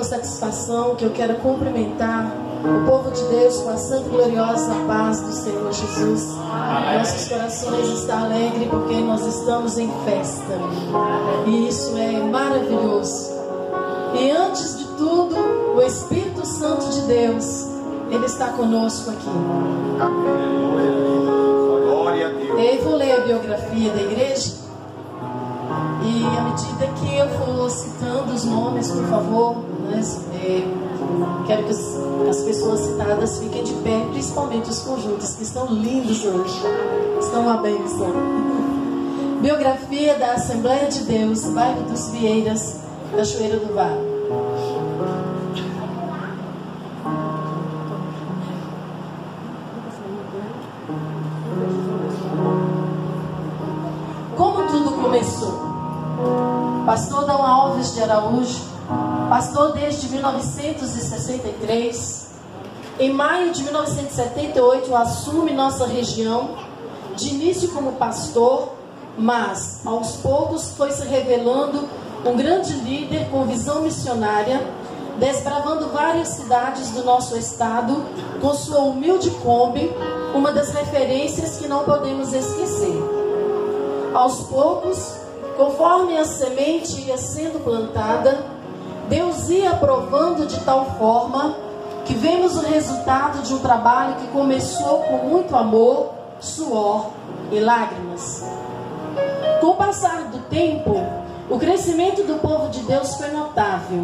satisfação que eu quero cumprimentar o povo de Deus com a santa e gloriosa paz do Senhor Jesus. Nossos corações estão alegres porque nós estamos em festa. E isso é maravilhoso. E antes de tudo, o Espírito Santo de Deus, Ele está conosco aqui. Glória a Deus. Eu vou ler a biografia da igreja. E à medida que eu for citando os nomes, por favor, né, quero que as pessoas citadas fiquem de pé, principalmente os conjuntos, que estão lindos hoje. Estão uma bênção. Biografia da Assembleia de Deus, bairro dos Vieiras, Cachoeira do Vale. Como tudo começou? Pastor Dom Alves de Araújo, pastor desde 1963. Em maio de 1978 assume nossa região, de início como pastor, mas aos poucos foi se revelando um grande líder com visão missionária, desbravando várias cidades do nosso estado com sua humilde Kombi, uma das referências que não podemos esquecer. Aos poucos, conforme a semente ia sendo plantada, Deus ia aprovando de tal forma que vemos o resultado de um trabalho que começou com muito amor, suor e lágrimas. Com o passar do tempo, o crescimento do povo de Deus foi notável.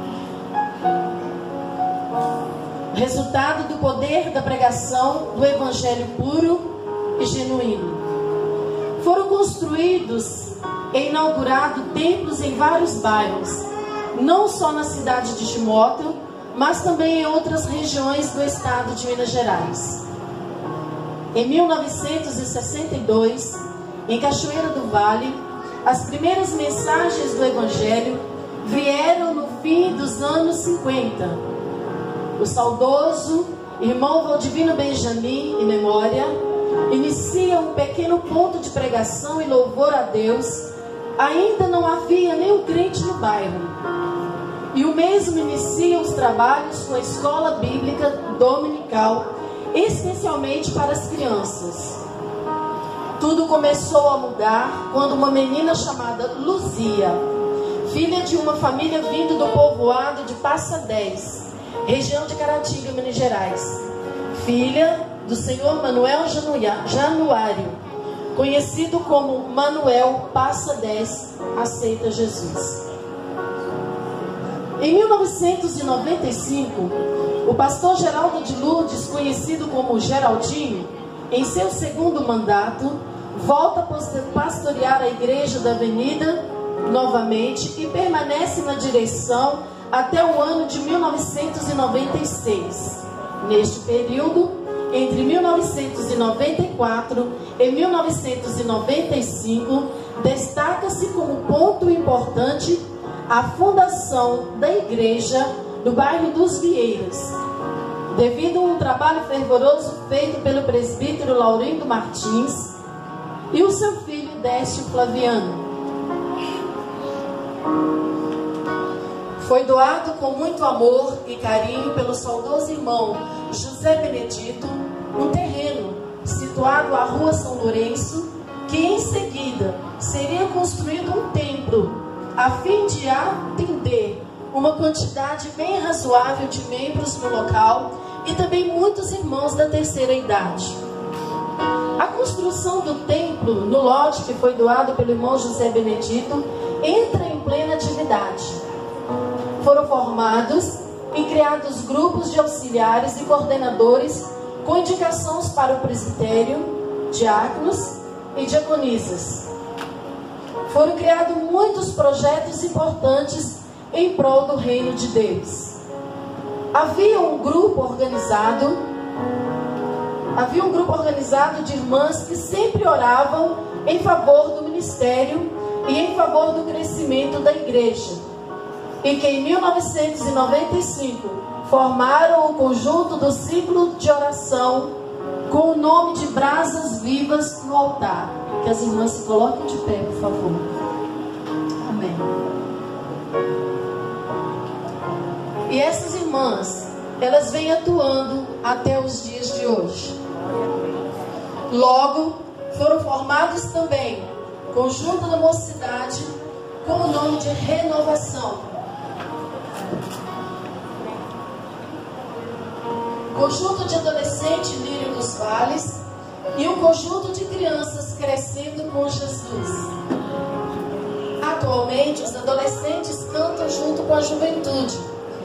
Resultado do poder da pregação do evangelho puro e genuíno. Foram construídos e inaugurados templos em vários bairros, não só na cidade de Timóteo, mas também em outras regiões do estado de Minas Gerais. Em 1962, em Cachoeira do Vale, as primeiras mensagens do Evangelho vieram no fim dos anos 50. O saudoso irmão Valdivino Benjamin, em memória, inicia um pequeno ponto de pregação e louvor a Deus. Ainda não havia nenhum crente no bairro. E o mesmo inicia os trabalhos com a escola bíblica dominical, especialmente para as crianças. Tudo começou a mudar quando uma menina chamada Luzia, filha de uma família vindo do povoado de Passa 10, região de Caratinga, Minas Gerais, filha do senhor Manuel Januário, conhecido como Manuel Passa 10, aceita Jesus. Em 1995, o pastor Geraldo de Lourdes, conhecido como Geraldinho, em seu segundo mandato, volta a pastorear a igreja da Avenida novamente e permanece na direção até o ano de 1996. Neste período, entre 1994 e 1995, destaca-se como ponto importante a fundação da igreja no bairro dos Vieiras, devido a um trabalho fervoroso feito pelo presbítero Laurindo Martins e o seu filho Décio Flaviano. Foi doado com muito amor e carinho pelo saudoso irmão José Benedito um terreno situado à Rua São Lourenço, que em seguida seria construído um templo a fim de atender uma quantidade bem razoável de membros no local e também muitos irmãos da terceira idade. A construção do templo no lote que foi doado pelo irmão José Benedito entra em plena atividade. Foram formados e criados grupos de auxiliares e coordenadores com indicações para o presbitério, diáconos e diaconisas. Foram criados muitos projetos importantes em prol do reino de Deus. Havia um grupo organizado de irmãs que sempre oravam em favor do ministério e em favor do crescimento da igreja, e que em 1995 formaram o conjunto do ciclo de oração com o nome de Brasas Vivas no altar. Que as irmãs se coloquem de pé, por favor. Amém. E essas irmãs, elas vêm atuando até os dias de hoje. Logo, foram formados também Conjunto da Mocidade, com o nome de Renovação. Conjunto de Adolescente Lírio dos Vales e um conjunto de crianças Crescendo com Jesus. Atualmente, os adolescentes cantam junto com a juventude.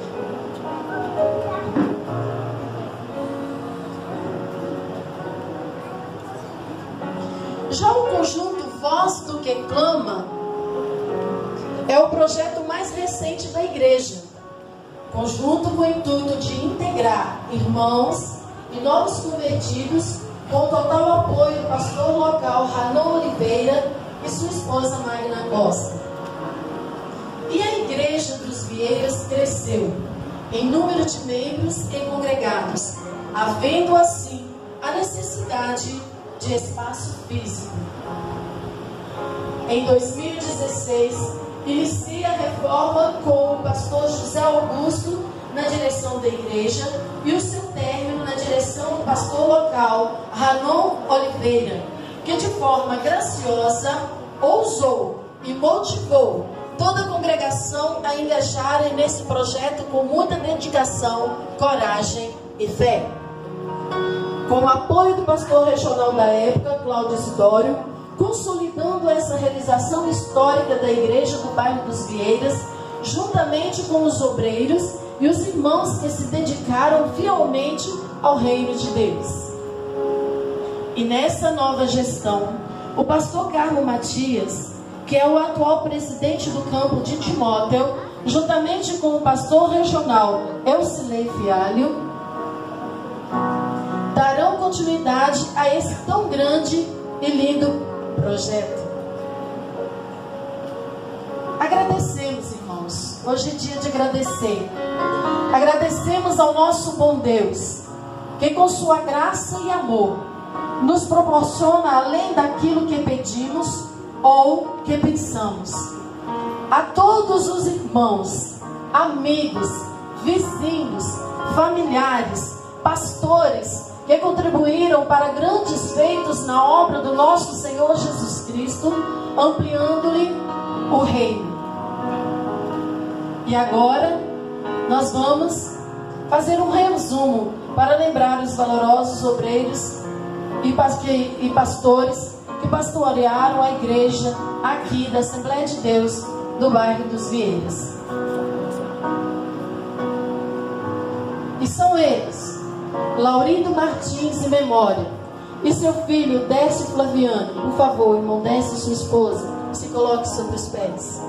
Já o conjunto Voz do que Clama é o projeto mais recente da igreja, conjunto com o intuito de integrar irmãos e novos convertidos, com total apoio do pastor local Ranon Oliveira e sua esposa Magna Costa. E a igreja dos Vieiras cresceu em número de membros e congregados, havendo assim a necessidade de espaço físico. Em 2016, inicia a reforma com o pastor José Augusto na direção da igreja e o seu término na direção do pastor local Ranon Oliveira, que de forma graciosa ousou e motivou toda a congregação a engajarem nesse projeto com muita dedicação, coragem e fé. Com o apoio do pastor regional da época, Cláudio Isidório, consolidando essa realização histórica da igreja do bairro dos Vieiras, juntamente com os obreiros e os irmãos que se dedicaram fielmente ao reino de Deus. E nessa nova gestão, o pastor Carlos Matias, que é o atual presidente do campo de Timóteo, juntamente com o pastor regional Elcilei Fialho, darão continuidade a esse tão grande e lindo projeto. Agradecemos, irmãos. Hoje é dia de agradecer. Agradecemos ao nosso bom Deus, que com sua graça e amor nos proporciona além daquilo que pedimos ou que pensamos. A todos os irmãos, amigos, vizinhos, familiares, pastores que contribuíram para grandes feitos na obra do nosso Senhor Jesus Cristo, ampliando-lhe o reino. E agora nós vamos fazer um resumo para lembrar os valorosos obreiros e pastores que pastorearam a igreja aqui da Assembleia de Deus do bairro dos Vieiras. E são eles: Laurindo Martins, em memória, e seu filho Décio Flaviano. Por favor, irmão Décio e sua esposa, se coloque sobre os pés.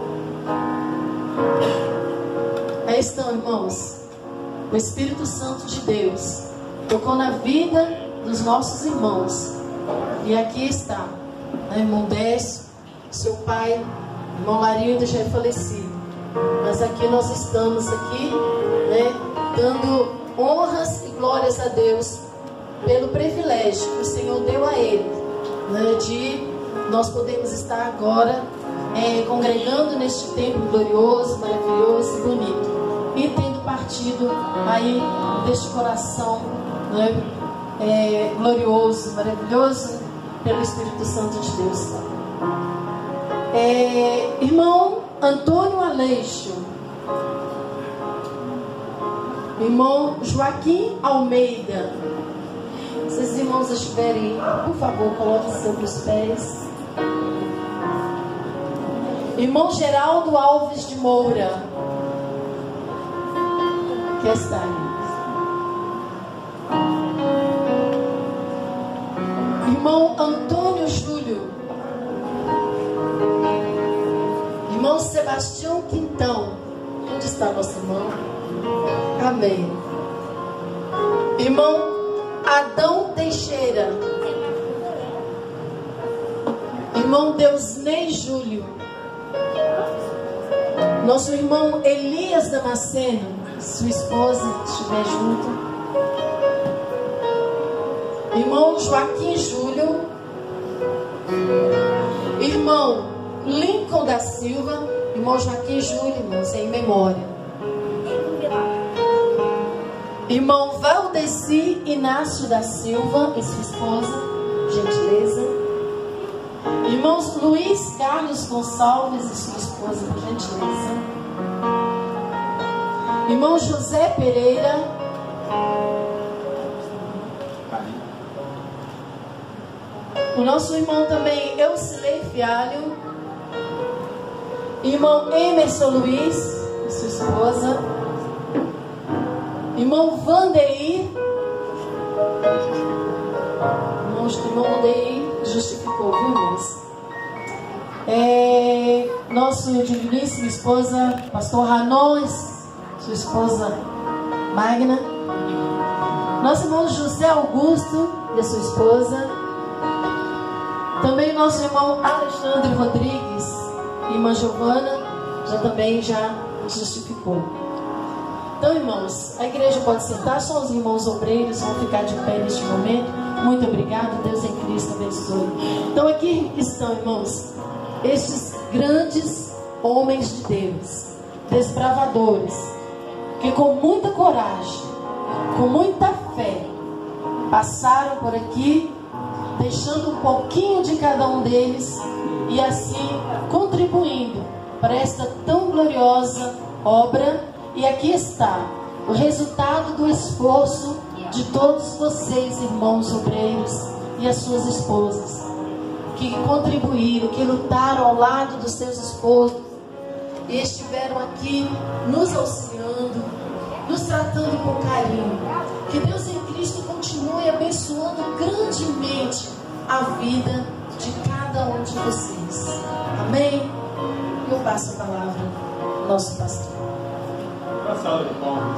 Aí estão, irmãos. O Espírito Santo de Deus tocou na vida dos nossos irmãos. E aqui está, né, irmão Décio, seu pai, irmão Laurindo já é falecido. Mas aqui nós estamos aqui, né, dando honras e glórias a Deus pelo privilégio que o Senhor deu a ele, né, de nós podermos estar agora congregando neste templo glorioso, maravilhoso e bonito, e tendo partido aí deste coração, né, glorioso, maravilhoso, pelo Espírito Santo de Deus. Irmão Antônio Aleixo, irmão Joaquim Almeida. Se os irmãos estiverem, por favor, coloquem sobre os pés. Irmão Geraldo Alves de Moura. Que está aí. Irmão Antônio Júlio. Irmão Sebastião Quintão. Onde está nosso irmão? Amém. Irmão Adão Teixeira. Irmão Deusnei Júlio. Nosso irmão Elias Damasceno, sua esposa, estiver junto. Irmão Joaquim Júlio. Irmão Lincoln da Silva. Irmão Joaquim Júlio, irmãos, em memória. Irmão Valdeci Inácio da Silva e sua esposa, gentileza. Irmãos Luiz Carlos Gonçalves e sua esposa, por gentileza. Irmão José Pereira. O nosso irmão também Eucilei Fialho. Irmão Emerson Luiz e sua esposa. Irmão Vandeir. Irmão Vandeir justificou, viu, irmãos? Nosso digníssimo esposa, pastor Ranós, sua esposa Magna. Nosso irmão José Augusto e a sua esposa. Também nosso irmão Alexandre Rodrigues e irmã Giovana já justificou. Então, irmãos, a igreja pode sentar, só os irmãos obreiros vão ficar de pé neste momento. Muito obrigado, Deus em Cristo abençoe. Então aqui estão, irmãos, estes grandes homens de Deus, desbravadores, que com muita coragem, com muita fé, passaram por aqui, deixando um pouquinho de cada um deles e assim contribuindo para esta tão gloriosa obra. E aqui está o resultado do esforço de todos vocês, irmãos obreiros, e as suas esposas, que contribuíram, que lutaram ao lado dos seus esposos e estiveram aqui nos auxiliando, nos tratando com carinho. Que Deus em Cristo continue abençoando grandemente a vida de cada um de vocês. Amém? Eu passo a palavra ao nosso pastor. Uma salva de palmas.